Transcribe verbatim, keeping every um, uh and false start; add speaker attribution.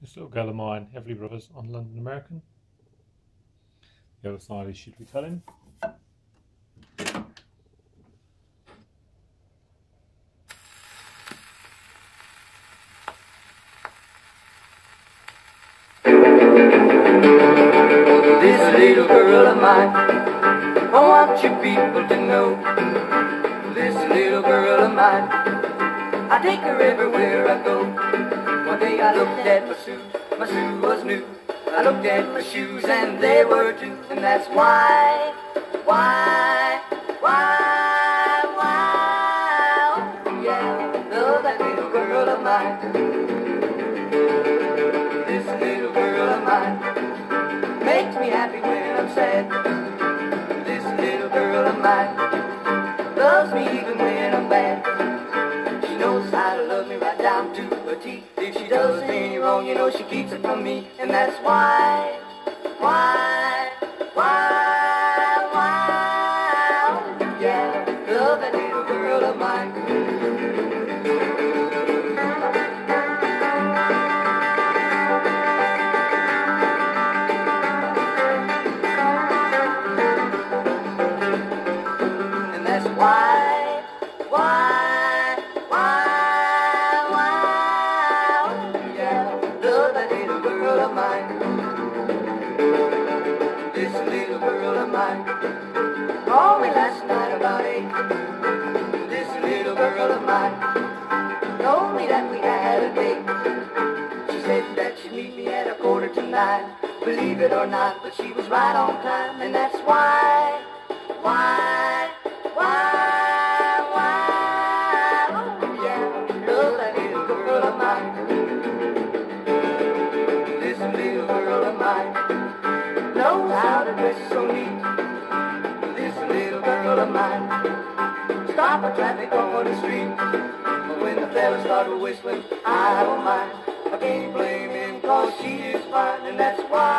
Speaker 1: This little girl of mine, Heavily Brothers on London American. The other side is Should We Tell Him?
Speaker 2: This little girl of mine, I want you people to know. This little girl of mine, I take her everywhere I go. One day I looked at my suit, my suit was new. I looked at my shoes and they were too. And that's why, why, why, why, oh yeah, love that little girl of mine. This little girl of mine makes me happy when I'm sad. This little girl of mine loves me even when I'm bad. She knows how to love me right down to her teeth. If she does me wrong, you know she keeps it from me. And that's why, why, why, why, oh yeah, love that little girl of mine. Why, why, why, why, oh yeah, love that little girl of mine. This little girl of mine called me last night about eight. This little girl of mine told me that we had a date. She said that she'd meet me at a quarter to nine. Believe it or not, but she was right on time. And that's why, why, why, why, oh yeah, love that little girl of mine. This little girl of mine knows how to dress so neat. This little girl of mine stop a traffic on the street. But when the fellas start whistling, I don't mind. I can't blame him, cause she is fine. And that's why